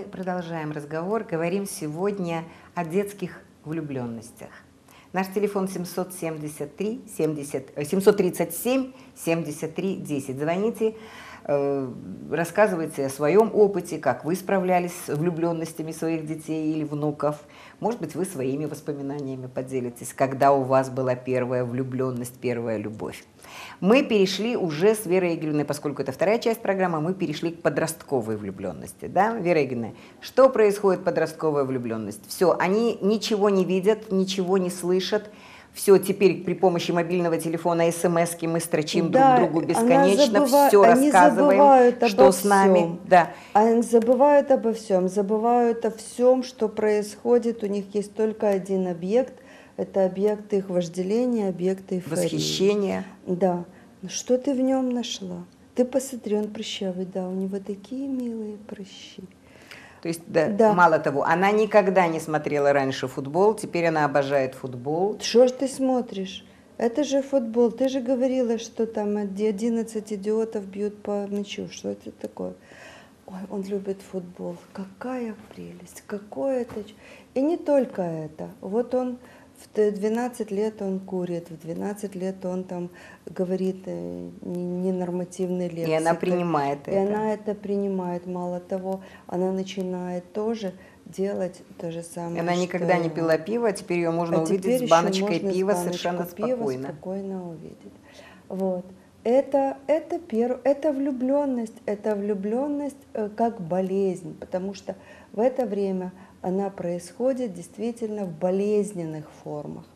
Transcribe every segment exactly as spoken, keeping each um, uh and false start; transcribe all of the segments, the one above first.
продолжаем разговор. Говорим сегодня о детских влюбленностях. Наш телефон семьсот семьдесят три семьдесят, семьсот тридцать семь семьдесят три десять. Звоните, э, рассказывайте о своем опыте, как вы справлялись с влюбленностями своих детей или внуков. Может быть, вы своими воспоминаниями поделитесь, когда у вас была первая влюбленность, первая любовь. Мы перешли уже с Верой Игоревной, поскольку это вторая часть программы, мы перешли к подростковой влюбленности. Да, Вера Игоревна, что происходит подростковая влюбленность? Все, они ничего не видят, ничего не слышат. Все, теперь при помощи мобильного телефона, смс-ки мы строчим да, друг другу бесконечно, забыва... все они рассказываем, что с нами. Да. Они забывают обо всем, забывают о всем, что происходит. У них есть только один объект. Это объект их вожделения, объект эйфории. Восхищения. Да. Что ты в нем нашла? Ты посмотри, он прыщавый, да, у него такие милые прыщи. То есть, да, да. Мало того, она никогда не смотрела раньше футбол, теперь она обожает футбол. Что ж ты смотришь? Это же футбол. Ты же говорила, что там одиннадцать идиотов бьют по мячу. Что это такое? Ой, он любит футбол. Какая прелесть, какое это... И не только это. Вот он в двенадцать лет он курит, в двенадцать лет он там говорит ненормативные лекции. И она принимает и это. И она это принимает. Мало того, она начинает тоже делать то же самое. Она никогда не пила пиво, теперь ее можно а увидеть с баночкой пива совершенно спокойно. спокойно увидеть. Вот. Это, это, перв... это влюбленность, это влюбленность э, как болезнь, потому что в это время она происходит действительно в болезненных формах.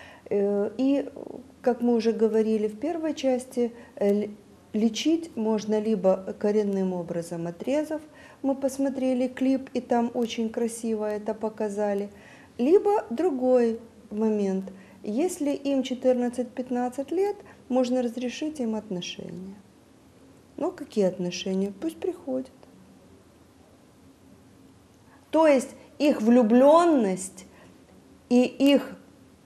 Э, и, как мы уже говорили в первой части, э, лечить можно либо коренным образом отрезав, мы посмотрели клип, и там очень красиво это показали, либо другой момент. Если им четырнадцать-пятнадцать лет, можно разрешить им отношения. Ну, какие отношения? Пусть приходят. То есть их влюбленность и их,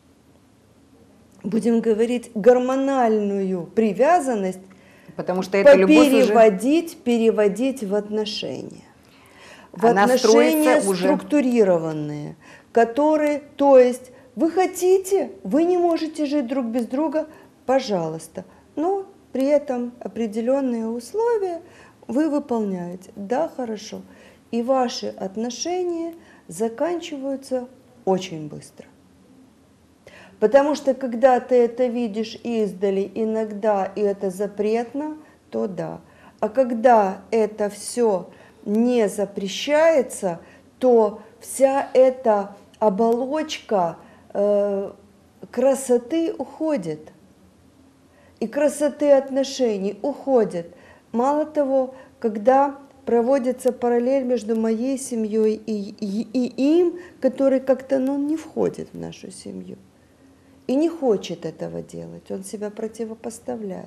будем говорить, гормональную привязанность Потому что это переводить, уже... переводить в отношения. В Она отношения уже... структурированные, которые, то есть, вы хотите, вы не можете жить друг без друга, пожалуйста, но при этом определенные условия вы выполняете. Да, хорошо. И ваши отношения заканчиваются очень быстро. Потому что когда ты это видишь издали иногда, и это запретно, то да. А когда это все не запрещается, то вся эта оболочка э, красоты уходит. И красоты отношений уходит. Мало того, когда проводится параллель между моей семьей и, и, и им, который как-то ну, не входит в нашу семью. И не хочет этого делать, он себя противопоставляет.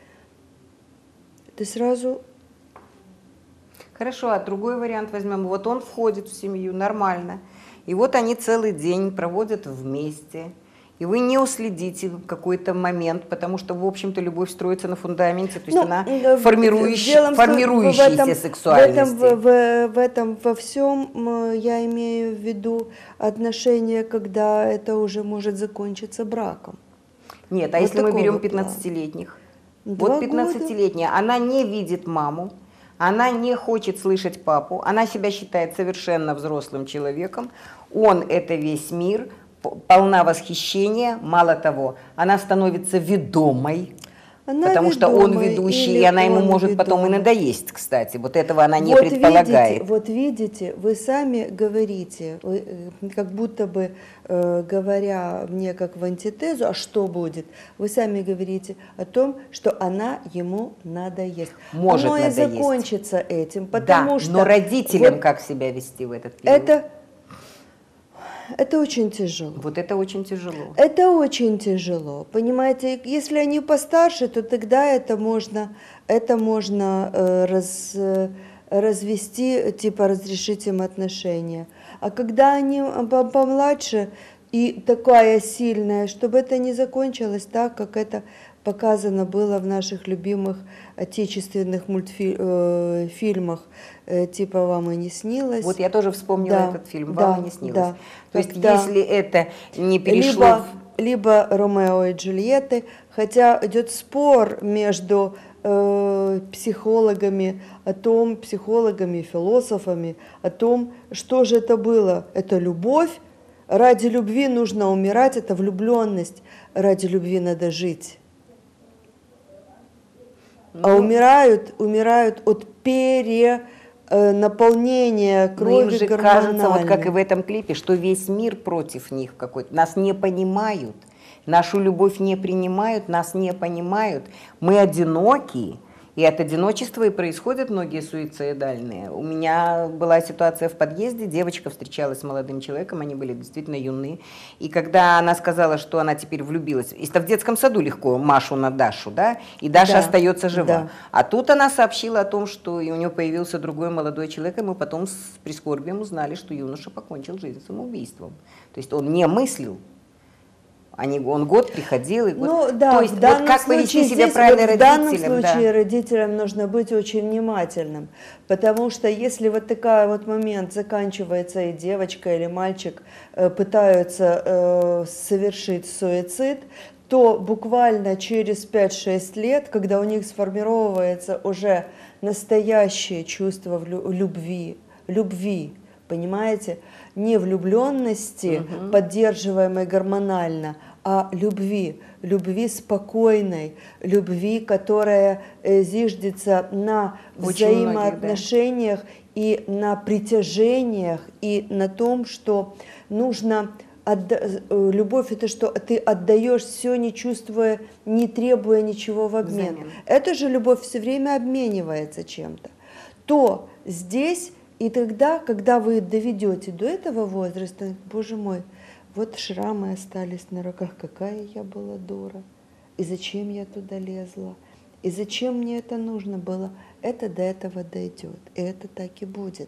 Ты сразу... Хорошо, а другой вариант возьмем. Вот он входит в семью нормально, и вот они целый день проводят вместе, и вы не уследите в какой-то момент, потому что, в общем-то, любовь строится на фундаменте, то есть ну, она формирующая, формирующаяся сексуальности. В этом, в, в этом во всем я имею в виду отношения, когда это уже может закончиться браком. Нет, а вот если мы берем пятнадцатилетних? Вот пятнадцатилетняя, она не видит маму, она не хочет слышать папу, она себя считает совершенно взрослым человеком, он – это весь мир, полна восхищения, мало того, она становится ведомой, она потому что он ведущий, и она ему может ведомый. Потом и надоесть, кстати. Вот этого она не вот предполагает. Видите, вот видите, вы сами говорите, вы, как будто бы э, говоря мне как в антитезу, а что будет, вы сами говорите о том, что она ему надоест. Может Оно надоесть. и закончится этим, потому да, что... но родителям вот как себя вести в этот период? Это... Это очень тяжело. Вот это очень тяжело. Это очень тяжело. Понимаете, если они постарше, то тогда это можно, это можно э, раз, э, развести, типа разрешить им отношения. А когда они помладше и такая сильная, чтобы это не закончилось так, как это показано было в наших любимых отечественных мультфильмах, э, типа «Вам и не снилось». Вот я тоже вспомнила Да, этот фильм да, «Вам и не снилось». да. То есть Когда если это не перешло... Либо, либо Ромео и Джульетты, хотя идет спор между э, психологами о том, психологами и философами, о том, что же это было. Это любовь, ради любви нужно умирать, это влюбленность, ради любви надо жить. А Ну, умирают, умирают от перенаполнения но крови им же гормональной. кажется, вот как и в этом клипе, что весь мир против них какой-то. Нас не понимают, нашу любовь не принимают, нас не понимают. Мы одиноки, и от одиночества и происходят многие суицидальные. У меня была ситуация в подъезде, девочка встречалась с молодым человеком, они были действительно юны. И когда она сказала, что она теперь влюбилась, и-то в детском саду легко Машу на Дашу, да, и Даша Да, остается жива. да. А тут она сообщила о том, что и у нее появился другой молодой человек, и мы потом с прискорбием узнали, что юноша покончил жизнь самоубийством. То есть он не мыслил. Они, он год приходил, и год... Ну да, То есть в данном вот как случае, повести себя здесь, правильно вот в родителям. данном случае да. родителям нужно быть очень внимательным, потому что если вот такой вот момент заканчивается, и девочка или мальчик э, пытаются э, совершить суицид, то буквально через пять-шесть лет, когда у них сформировывается уже настоящее чувство любви, любви, понимаете, не влюбленности, Угу. поддерживаемой гормонально, а любви, любви спокойной, любви, которая э, зиждется на Очень взаимоотношениях многих, да. И на притяжениях, и на том, что нужно... Отда... Любовь – это что? Ты отдаешь все, не чувствуя, не требуя ничего в обмен. Взамен. Эта же любовь все время обменивается чем-то. То здесь и тогда, когда вы доведете до этого возраста, боже мой, вот шрамы остались на руках, какая я была дура, и зачем я туда лезла, и зачем мне это нужно было, это до этого дойдет, и это так и будет.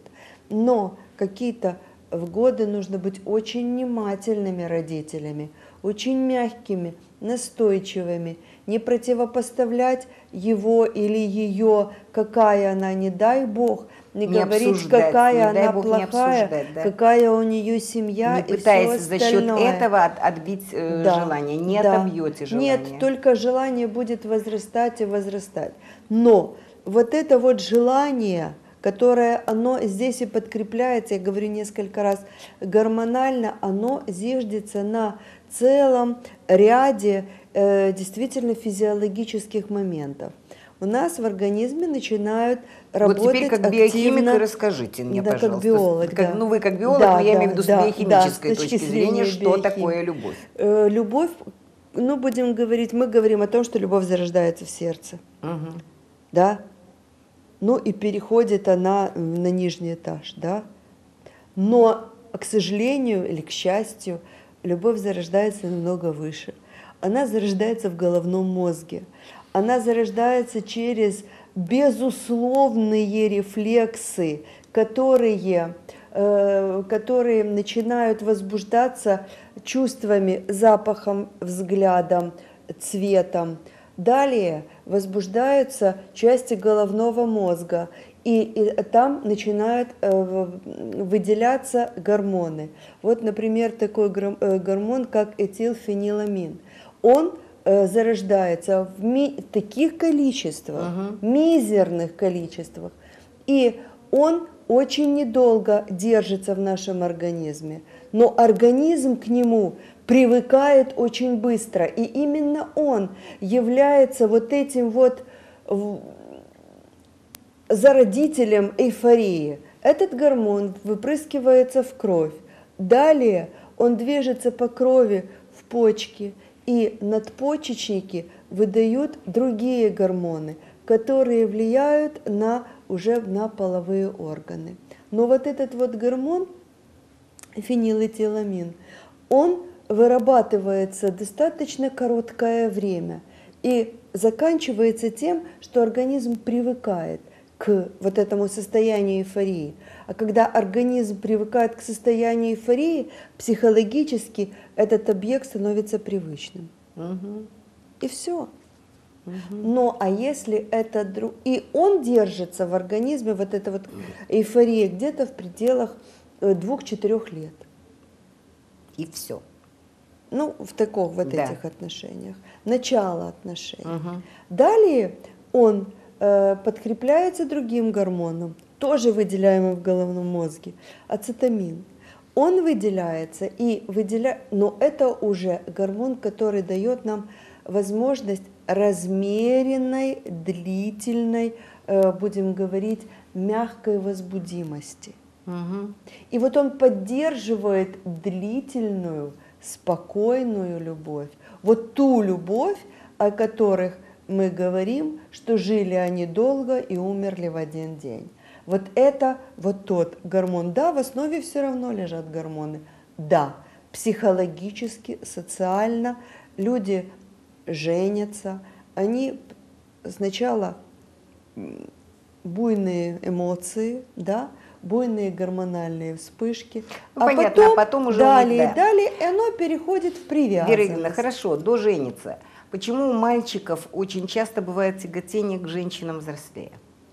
Но какие-то в годы нужно быть очень внимательными родителями, очень мягкими, настойчивыми, не противопоставлять его или ее, какая она, не дай бог, не, не говорить, обсуждать, какая не она бог, плохая, да? Какая у нее семья, не и пытаясь за счет этого от, отбить э, да, желание, не да. отобьете желание. Нет, только желание будет возрастать и возрастать. Но вот это вот желание, которое оно здесь и подкрепляется, я говорю несколько раз, гормонально, оно зиждется на целом ряде э, действительно физиологических моментов. У нас в организме начинают работать вот теперь как биохимик активно, расскажите мне, да, пожалуйста. Как биолог, как, да. Ну вы как биолог, да, но я да, имею в виду да, с биохимической да, с точки зрения, что биохимии. такое любовь? Э, любовь, ну будем говорить, мы говорим о том, что любовь зарождается в сердце. Угу. Да? Ну и переходит она на нижний этаж, да? Но, к сожалению или к счастью, любовь зарождается намного выше. Она зарождается в головном мозге. Она зарождается через безусловные рефлексы, которые, э, которые начинают возбуждаться чувствами, запахом, взглядом, цветом. Далее возбуждаются части головного мозга, и, и там начинают э, выделяться гормоны. Вот, например, такой гормон, как этилфениламин. Он э, зарождается в ми- таких количествах, uh-huh. мизерных количествах, и он очень недолго держится в нашем организме, но организм к нему привыкает очень быстро, и именно он является вот этим вот зародителем эйфории. Этот гормон выпрыскивается в кровь. Далее он движется по крови в почки, и надпочечники выдают другие гормоны, которые влияют на, уже на половые органы. Но вот этот вот гормон, фенилэтиламин, он вырабатывается достаточно короткое время и заканчивается тем, что организм привыкает к вот этому состоянию эйфории. А когда организм привыкает к состоянию эйфории, психологически этот объект становится привычным. Угу. И все. Но а если это друг... И он держится в организме, вот эта вот эйфория, где-то в пределах двух-четырех лет. И все. Ну, в таких вот Да. этих отношениях. Начало отношений. Мгм. Далее он э, подкрепляется другим гормоном, тоже выделяемым в головном мозге, ацетамин. Он выделяется и выделяет, но это уже гормон, который дает нам возможность размеренной, длительной, э, будем говорить, мягкой возбудимости. Мгм. И вот он поддерживает длительную, спокойную любовь. Вот ту любовь, о которых мы говорим, что жили они долго и умерли в один день. Вот это вот тот гормон. Да, в основе все равно лежат гормоны. Да, психологически, социально люди женятся, они сначала буйные эмоции, да, буйные гормональные вспышки, Ну, а понятно, потом, а потом уже у них, далее, да. далее, и оно переходит в привязанность. Вера Игоревна, хорошо, доженится. Почему у мальчиков очень часто бывает тяготение к женщинам взрослее?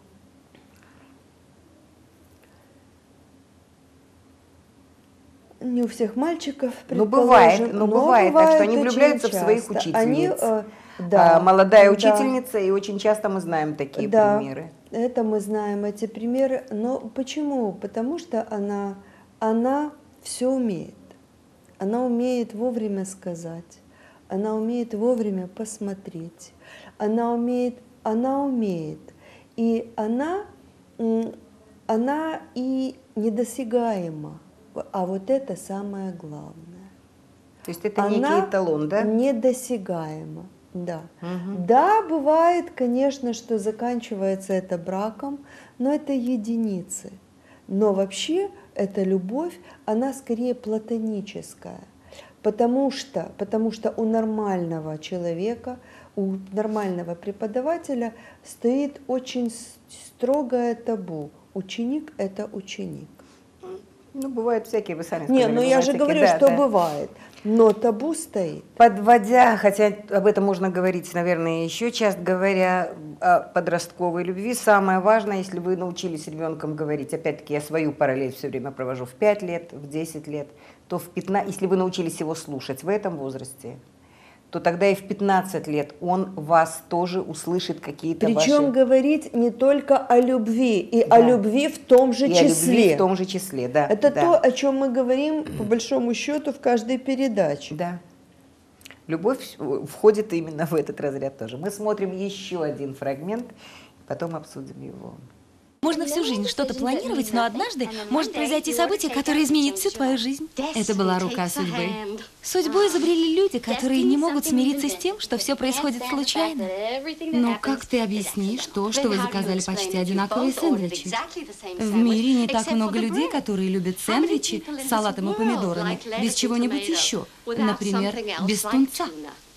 Не у всех мальчиков, Ну, бывает, предположим, но бывает так, что они очень влюбляются в своих часто. учительниц. Они, э, да, А, молодая да. учительница, и очень часто мы знаем такие Да, примеры. это мы знаем, эти примеры. Но почему? Потому что она, она все умеет. Она умеет вовремя сказать, она умеет вовремя посмотреть, она умеет, она умеет. И она, м, она и недосягаема. А вот это самое главное. То есть это Она некий эталон, да? недосягаема, да. Мгм. Да, бывает, конечно, что заканчивается это браком, но это единицы. Но вообще эта любовь, она скорее платоническая, потому что, потому что у нормального человека, у нормального преподавателя стоит очень с- строгое табу. Ученик – это ученик. Ну, бывают всякие, вы сами Не, сказали. ну я бывают же всякие, говорю, да, что да. бывает, но табу стоит. Подводя, хотя об этом можно говорить, наверное, еще часто говоря о подростковой любви, самое важное, если вы научились с ребенком говорить, опять-таки я свою параллель все время провожу в пять лет, в десять лет, то в пятнадцать, если вы научились его слушать в этом возрасте, то тогда и в пятнадцать лет он вас тоже услышит какие-то Причем ваши... говорить не только о любви, и Да. о любви в том же И числе. о любви в том же числе, да. Это да, то, о чем мы говорим, по большому счету, в каждой передаче. Да. Любовь входит именно в этот разряд тоже. Мы смотрим еще один фрагмент, потом обсудим его. Можно всю жизнь что-то планировать, но однажды может произойти событие, которое изменит всю твою жизнь. Это была рука судьбы. Судьбу изобрели люди, которые не могут смириться с тем, что все происходит случайно. Но как ты объяснишь то, что вы заказали почти одинаковые сэндвичи? В мире не так много людей, которые любят сэндвичи с салатом и помидорами, без чего-нибудь еще. Например, без тунца.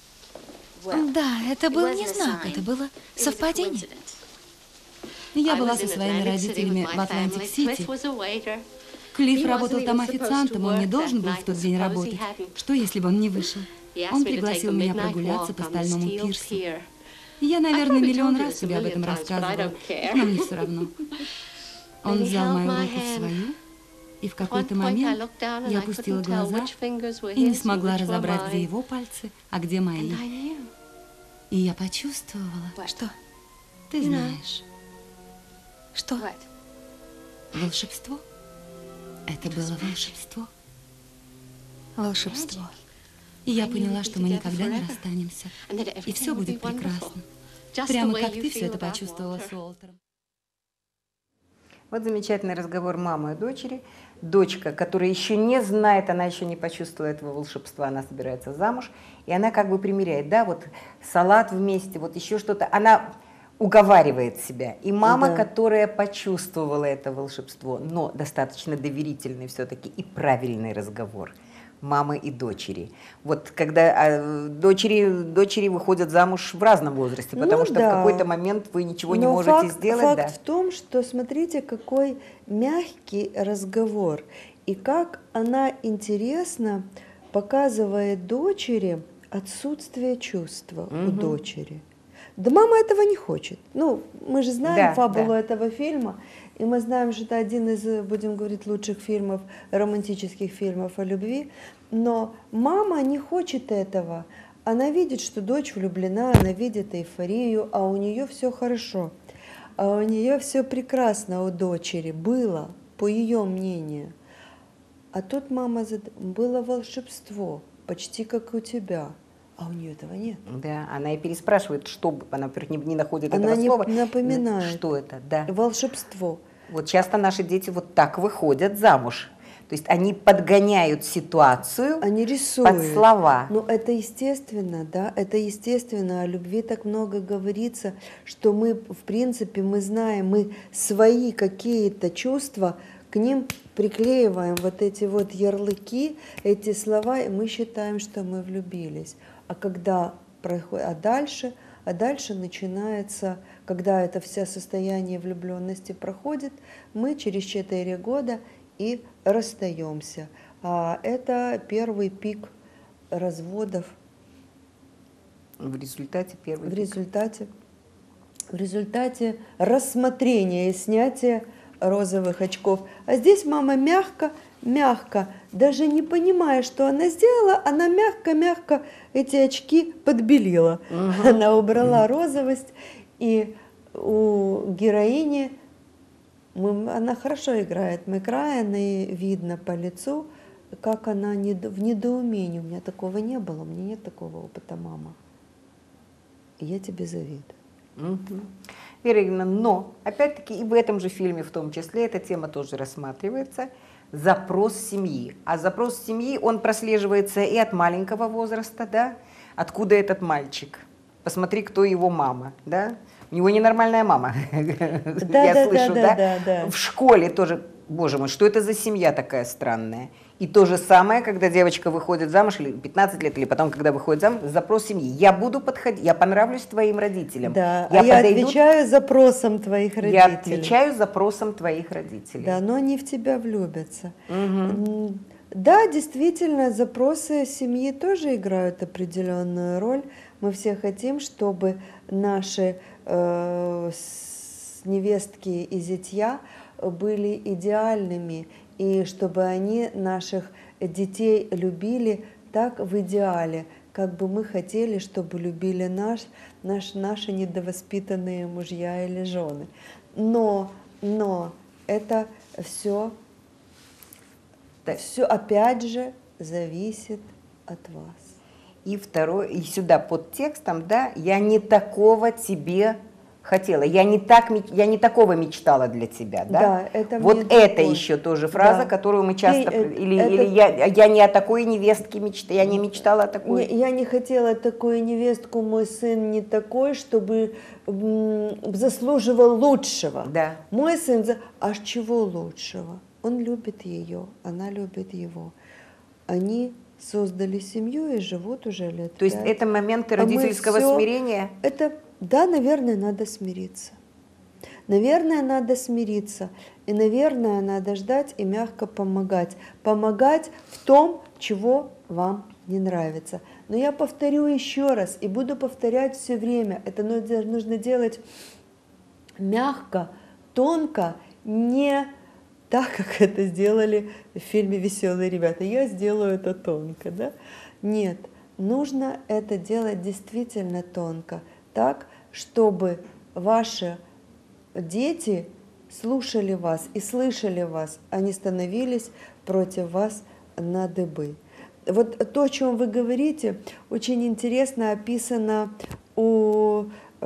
Да, это был не знак, это было совпадение. Я была со своими родителями в Атлантик-Сити. Клифф работал там официантом, он не должен был в тот день работать. Что, если бы он не вышел? Он пригласил меня прогуляться по стальному пирсу. Я, наверное, миллион раз тебе об этом рассказывала, но мне все равно. Он взял мою руку в свою, и в какой-то момент я опустила глаза и не смогла разобрать, где его пальцы, а где мои. И я почувствовала, что ты знаешь. Что? Волшебство? Это было волшебство. Волшебство. И я поняла, что мы никогда не расстанемся. И все будет прекрасно. Прямо как ты все это почувствовала с Уолтером. Вот замечательный разговор мамы и дочери. Дочка, которая еще не знает, она еще не почувствовала этого волшебства, она собирается замуж, и она как бы примеряет, да, вот салат вместе, вот еще что-то. Она уговаривает себя. И мама, Да. которая почувствовала это волшебство, но достаточно доверительный все-таки и правильный разговор мамы и дочери. Вот когда а, дочери, дочери выходят замуж в разном возрасте, потому Ну что да. в какой-то момент вы ничего не Но можете факт, сделать. факт Да. в том, что смотрите, какой мягкий разговор, и как она интересно показывает дочери отсутствие чувства у Мгм. дочери. Да мама этого не хочет. Ну, мы же знаем Да, фабулу да. этого фильма, и мы знаем, что это один из, будем говорить, лучших фильмов, романтических фильмов о любви. Но мама не хочет этого. Она видит, что дочь влюблена, она видит эйфорию, а у нее все хорошо. А у нее все прекрасно у дочери было, по ее мнению. А тут мама, зад... было волшебство, почти как у тебя. А у нее этого нет. Да, она и переспрашивает, что она, во-первых, не, не находит Она этого не слова. напоминает. Что это, да. Волшебство. Вот часто наши дети вот так выходят замуж. То есть они подгоняют ситуацию Они рисуют. под слова. Ну, это естественно, да, это естественно. О любви так много говорится, что мы, в принципе, мы знаем, мы свои какие-то чувства, к ним приклеиваем вот эти вот ярлыки, эти слова, и мы считаем, что мы влюбились. А когда проходит, а дальше, а дальше начинается, когда это все состояние влюбленности проходит, мы через четыре года и расстаемся. А это первый пик разводов. В результате первый В пик. результате, в результате рассмотрения и снятия розовых очков. А здесь мама мягко, мягко, даже не понимая, что она сделала, она мягко-мягко эти очки подбелила. Угу. Она убрала розовость, и у героини мы, она хорошо играет Мэг Райан, и видно по лицу, как она недо, в недоумении. У меня такого не было, у меня нет такого опыта, мама. И я тебе завидую. Угу. Вера Игоревна, но, опять-таки, и в этом же фильме в том числе эта тема тоже рассматривается, запрос семьи. А запрос семьи, он прослеживается и от маленького возраста, да, откуда этот мальчик. Посмотри, кто его мама, да. У него ненормальная мама, Да, я да, слышу, да, да? да, да. В школе тоже, боже мой, что это за семья такая странная? И то же самое, когда девочка выходит замуж, или пятнадцать лет, или потом, когда выходит замуж, запрос семьи. Я буду подходить, я понравлюсь твоим родителям. Да, я а я подойду, отвечаю запросам твоих родителей. я отвечаю запросам твоих родителей. Да, но они в тебя влюбятся. Угу. Да, действительно, запросы семьи тоже играют определенную роль. Мы все хотим, чтобы наши э, невестки и зятья были идеальными, и чтобы они наших детей любили так в идеале, как бы мы хотели, чтобы любили наш, наш, наши недовоспитанные мужья или жены. Но, но это все, все опять же зависит от вас. И второй, и сюда под текстом, да, я не такого тебе хотела, я не, так, я не такого мечтала для тебя, да? Да, это вот мне это такое. еще тоже фраза, Да. которую мы часто, Ты, или, это... или я, я не о такой невестке мечтала, я не мечтала о такой. Не, я не хотела такую невестку, мой сын не такой, чтобы м, заслуживал лучшего. Да. Мой сын, за... а с чего лучшего? Он любит ее, она любит его. Они создали семью и живут уже лет То есть пять. это моменты А мы родительского всё- смирения? Это, да, наверное, надо смириться. Наверное, надо смириться. И, наверное, надо ждать и мягко помогать. Помогать в том, чего вам не нравится. Но я повторю еще раз и буду повторять все время. Это нужно делать мягко, тонко, не так, как это сделали в фильме «Веселые ребята». Я сделаю это тонко, да? Нет, нужно это делать действительно тонко, так, чтобы ваши дети слушали вас и слышали вас, а не становились против вас на дыбы. Вот то, о чем вы говорите, очень интересно описано у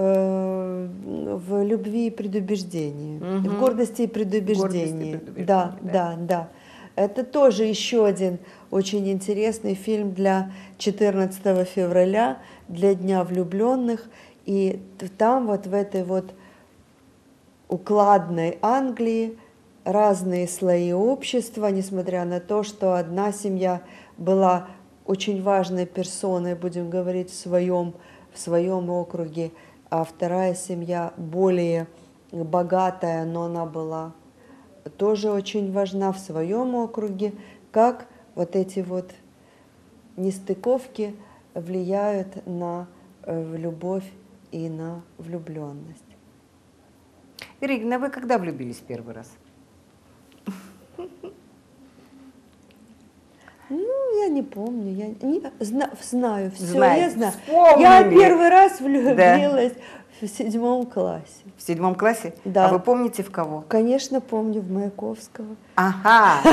в любви и предубеждении, Угу. в гордости и предубеждении. Гордость и предубеждение, Да, да. да, да. Это тоже еще один очень интересный фильм для четырнадцатого февраля, для Дня влюбленных. И там вот в этой вот укладной Англии разные слои общества, несмотря на то, что одна семья была очень важной персоной, будем говорить, в своем, в своем округе, а вторая семья более богатая, но она была тоже очень важна в своем округе, как вот эти вот нестыковки влияют на э, любовь и на влюбленность. Ирина, вы когда влюбились первый раз? Ну, я не помню, я не, зна, знаю все, Знаете, я знаю. вспомнили. Я первый раз влюбилась Да. в седьмом классе. В седьмом классе? Да. А вы помните в кого? Конечно, помню, в Маяковского. Ага,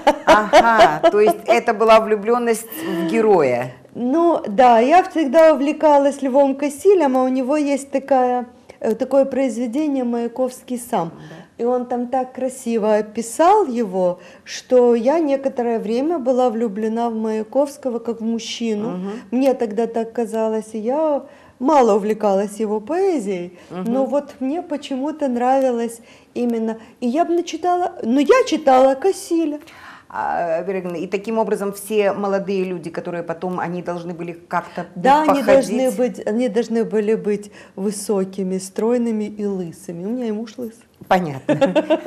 ага, то есть это была влюбленность в героя. Ну, да, я всегда увлекалась Львом Косилем, а у него есть такая, такое произведение «Маяковский сам». И он там так красиво описал его, что я некоторое время была влюблена в Маяковского как в мужчину. Угу. Мне тогда так казалось, и я мало увлекалась его поэзией, Угу. но вот мне почему-то нравилось именно... И я бы начитала... Ну, я читала Косиля. А, и таким образом все молодые люди, которые потом, они должны были как-то Да, они походить. должны быть, они должны были быть высокими, стройными и лысыми. У меня и муж лысый. Понятно.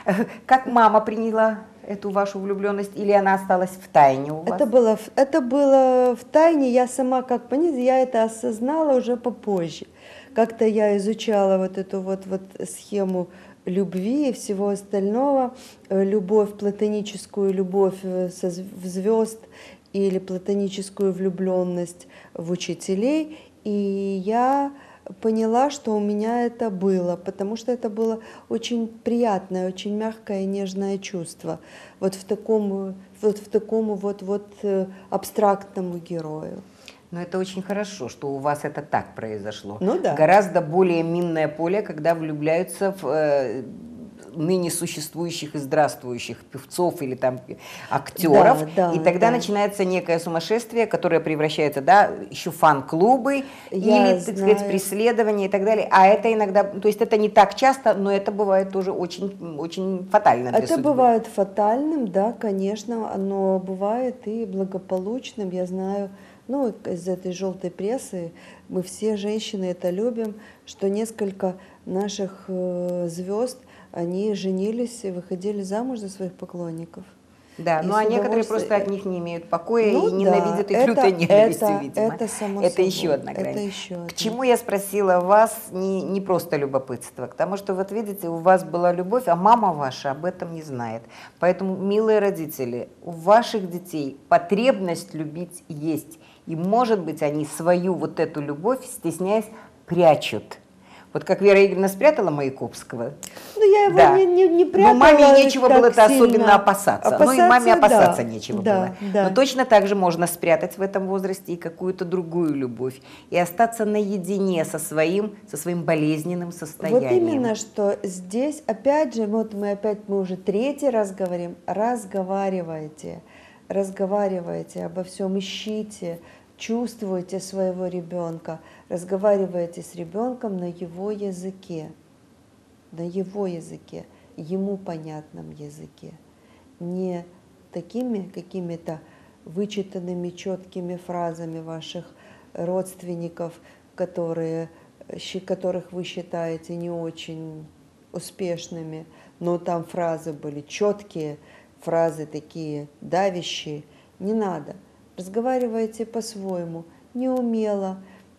Как мама приняла эту вашу влюбленность, или она осталась в тайне у вас? Это было, это было в тайне, я сама как понять, я это осознала уже попозже. Как-то я изучала вот эту вот, вот схему любви и всего остального, любовь, платоническую любовь со звезд или платоническую влюбленность в учителей, и я поняла, что у меня это было, потому что это было очень приятное, очень мягкое и нежное чувство, вот в такому вот, в такому вот, вот абстрактному герою. Но это очень хорошо, что у вас это так произошло. Ну да. Гораздо более минное поле, когда влюбляются в э, ныне существующих и здравствующих певцов или там актеров. Да, да, и тогда да. начинается некое сумасшествие, которое превращается, да, еще фан-клубы, Я или, так знаю. сказать, преследование и так далее. А это иногда, то есть это не так часто, но это бывает тоже очень, очень фатально для Это судьбы. бывает фатальным, да, конечно, но бывает и благополучным. Я знаю, ну, из этой желтой прессы, мы все женщины это любим, что несколько наших э, звезд, они женились и выходили замуж за своих поклонников. Да, И ну с а некоторые удовольствием- просто от них не имеют покоя Ну и ненавидят да, их лютой это- ненавистью, это- видимо. это само это собой, еще одна грань. это еще одна. К чему я спросила вас не, не просто любопытство, к тому, что вот видите, у вас была любовь, а мама ваша об этом не знает. Поэтому, милые родители, у ваших детей потребность любить есть. И, может быть, они свою вот эту любовь, стесняясь, прячут. Вот как Вера Игоревна спрятала Маяковского. Ну, я его Да. не, не, не прятала. Но маме нечего так было-то сильно. особенно опасаться. Ну и маме опасаться да, нечего да, было. Да. Но точно так же можно спрятать в этом возрасте и какую-то другую любовь. И остаться наедине со своим, со своим болезненным состоянием. Вот именно, что здесь, опять же, вот мы опять, мы уже третий раз говорим, разговаривайте, разговаривайте обо всем, ищите, чувствуйте своего ребенка, разговаривайте с ребенком на его языке, на его языке, ему понятном языке, не такими какими-то вычитанными четкими фразами ваших родственников, которые, которых вы считаете не очень успешными, но там фразы были четкие, фразы такие давящие. Не надо. Разговаривайте по-своему, неумело,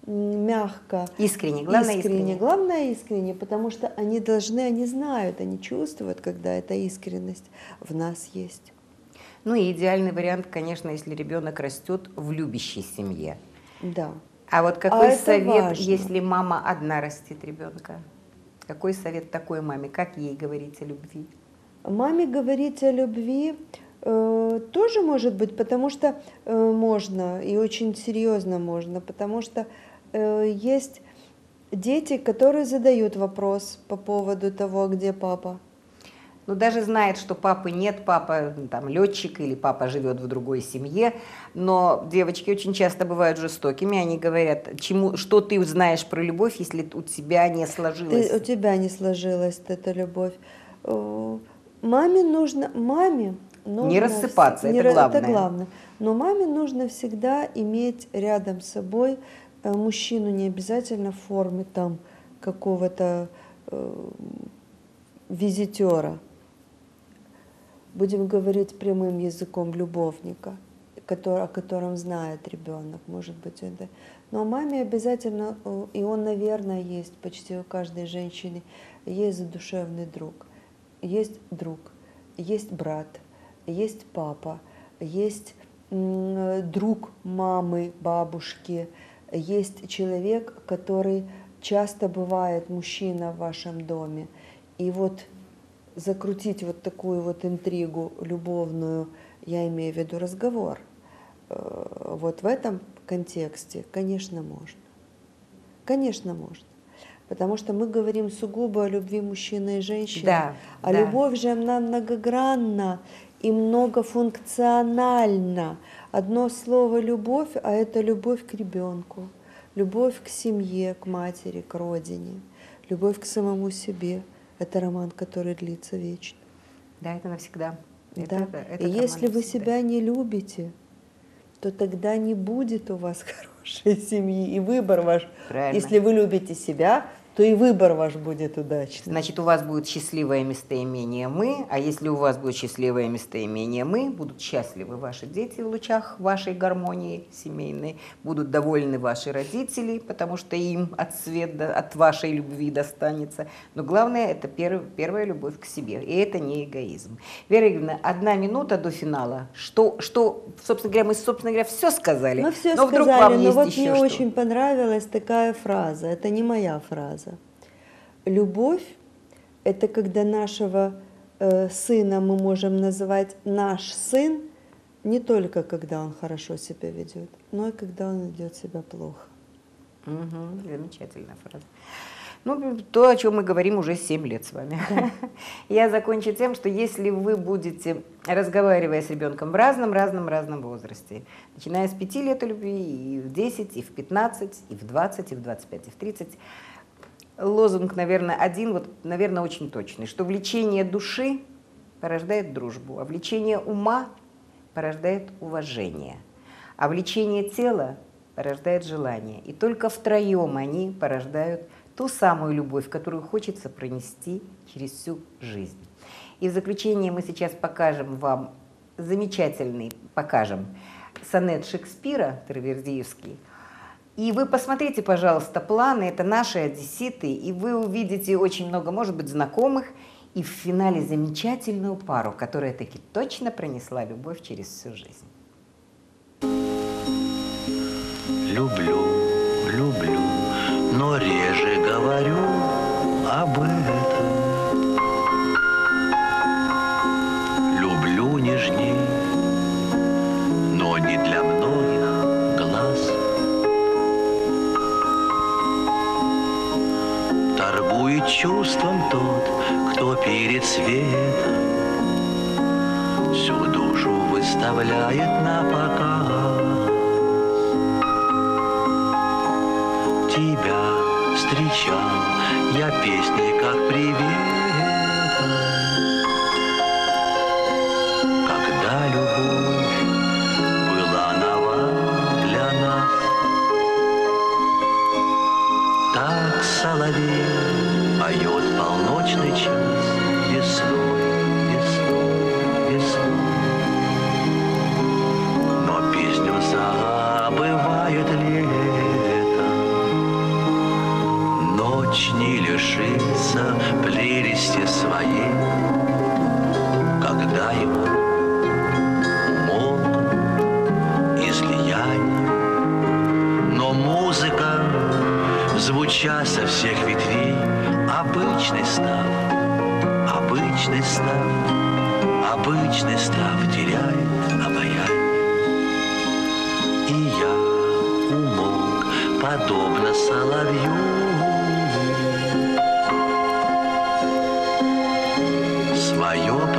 мягко. Искренне, главное искренне. искренне. Главное искренне, потому что они должны, они знают, они чувствуют, когда эта искренность в нас есть. Ну и идеальный вариант, конечно, если ребенок растет в любящей семье. Да. А вот какой А это совет, важно. если мама одна растит ребенка? Какой совет такой маме? Как ей говорить о любви? Маме говорить о любви э, тоже может быть, потому что э, можно, и очень серьезно можно, потому что э, есть дети, которые задают вопрос по поводу того, где папа. Ну, даже знает, что папы нет, папа там летчик или папа живет в другой семье, но девочки очень часто бывают жестокими, они говорят, чему, что ты знаешь про любовь, если у тебя не сложилось. Ты, у тебя не сложилась эта любовь. Э, Маме нужно, маме нужно Не рассыпаться, не это ра- главное. это главное. Но маме нужно всегда иметь рядом с собой э, мужчину, не обязательно в форме там какого-то э, визитера. Будем говорить прямым языком, любовника. который, о котором знает ребенок, может быть, это. Но маме обязательно, и он, наверное, есть почти у каждой женщины, есть задушевный друг. Есть друг, есть брат, есть папа, есть друг мамы, бабушки, есть человек, который часто бывает мужчина в вашем доме. И вот закрутить вот такую вот интригу любовную, я имею в виду разговор, вот в этом контексте, конечно, можно. Конечно, можно. Потому что мы говорим сугубо о любви мужчины и женщины. Да, а да. любовь же она многогранна и многофункциональна. Одно слово «любовь», а это любовь к ребенку, любовь к семье, к матери, к родине, любовь к самому себе. Это роман, который длится вечно. Да, это навсегда. Да. Это, это И если вы себя не любите, то тогда не будет у вас хорошей семьи. И выбор ваш, Правильно. Если вы любите себя, то и выбор ваш будет удачный. Значит, у вас будет счастливое местоимение «мы», а если у вас будет счастливое местоимение «мы», будут счастливы ваши дети в лучах вашей гармонии семейной, будут довольны ваши родители, потому что им от света, от вашей любви достанется. Но главное – это перв, первая любовь к себе, и это не эгоизм. Вера Игоревна, одна минута до финала. Что, что собственно говоря, мы, собственно говоря, все сказали, Мы все но сказали, вдруг вам но есть вот еще мне что? очень понравилась такая фраза, это не моя фраза. Любовь – это когда нашего э, сына мы можем называть наш сын не только когда он хорошо себя ведет, но и когда он ведет себя плохо. Угу, замечательная фраза. Ну, то, о чем мы говорим уже семь лет с вами. Да. Я закончу тем, что если вы будете, разговаривая с ребенком в разном-разном-разном возрасте, начиная с пяти лет любви, и в десять, и в пятнадцать, и в двадцать, и в двадцать пять, и в тридцать, лозунг, наверное, один, вот, наверное, очень точный, что влечение души порождает дружбу, а влечение ума порождает уважение, а влечение тела порождает желание. И только втроем они порождают ту самую любовь, которую хочется пронести через всю жизнь. И в заключение мы сейчас покажем вам замечательный, покажем сонет Шекспира, Траверзиевский. И вы посмотрите, пожалуйста, планы, это наши одесситы, и вы увидите очень много, может быть, знакомых, и в финале замечательную пару, которая таки точно пронесла любовь через всю жизнь. Люблю, люблю, но реже говорю об этом. Люблю нежней, но не для многих глаз. Торгует чувством тот, кто перед светом всю душу выставляет на показ. Тебя встречал я песней как приветом, когда любовь была нова для нас. Так соловей поет полночный час весной, весной, весной. Но песню забывает лето. Ночь не лишится прелести своей, когда его умолк излияние. Но музыка, звуча со всех ветвей, обычный став, обычный став, обычный став теряет обаяние. И я умолк, подобно соловью. Свое